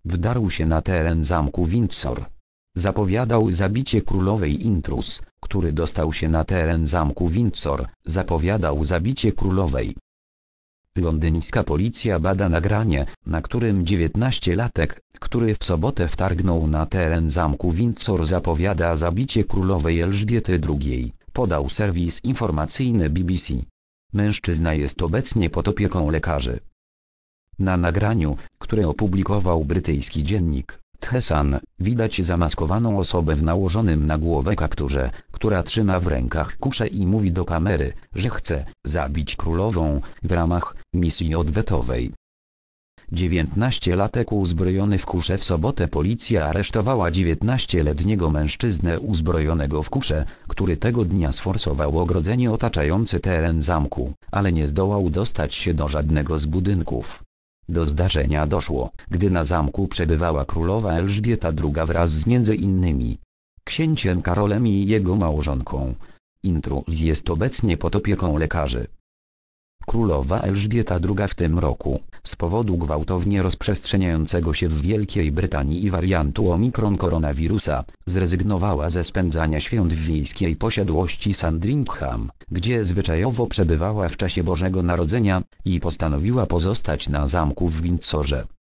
Wdarł się na teren zamku Windsor. Zapowiadał zabicie królowej. Intruz, który dostał się na teren zamku Windsor, zapowiadał zabicie królowej. Londyńska policja bada nagranie, na którym 19-latek, który w sobotę wtargnął na teren zamku Windsor, zapowiada zabicie królowej Elżbiety II, podał serwis informacyjny BBC. Mężczyzna jest obecnie pod opieką lekarzy. Na nagraniu, które opublikował brytyjski dziennik The Sun, widać zamaskowaną osobę w nałożonym na głowę kapturze, która trzyma w rękach kuszę i mówi do kamery, że chce zabić królową w ramach misji odwetowej. 19-latek uzbrojony w kuszę. W sobotę policja aresztowała 19-letniego mężczyznę uzbrojonego w kuszę, który tego dnia sforsował ogrodzenie otaczające teren zamku, ale nie zdołał dostać się do żadnego z budynków. Do zdarzenia doszło, gdy na zamku przebywała królowa Elżbieta II wraz z m.in. księciem Karolem i jego małżonką. Intruz jest obecnie pod opieką lekarzy. Królowa Elżbieta II w tym roku, z powodu gwałtownie rozprzestrzeniającego się w Wielkiej Brytanii i wariantu Omikron koronawirusa, zrezygnowała ze spędzania świąt w wiejskiej posiadłości Sandringham, gdzie zwyczajowo przebywała w czasie Bożego Narodzenia, i postanowiła pozostać na zamku w Windsorze.